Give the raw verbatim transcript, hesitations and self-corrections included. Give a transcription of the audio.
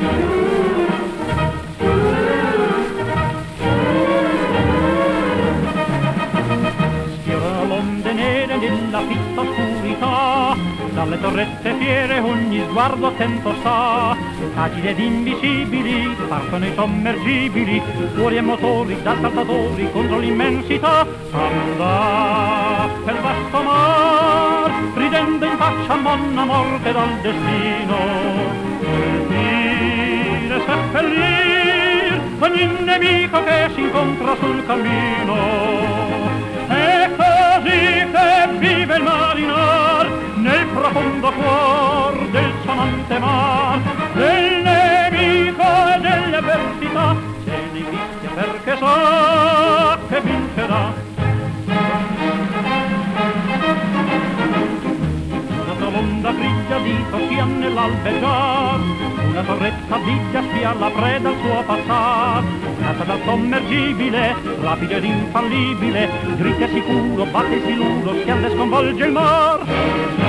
Sfiorano l'onde nere nella fitta oscurità, dalle torrette fiere ogni sguardo attento sta. Agili ed invisibili partono i sommergibili, fuori e motori da saltatori contro l'immensità. Andà per vasto mar, ridendo in faccia monna morte dal destino, colpire, seppellir ogni nemico che si incontra sul cammino. È così che vive il marinar nel profondo cuor del suo amante mar, del nemico e delle avversità se ne fischia perché sa che vincerà. L'onda grigia di Toscia nell'albeggiar, una torretta biglia spia la preda al suo passar. Nata dal sommergibile, rapido ed infallibile, dritto e sicuro, batte siluro, schiante e sconvolge il mar.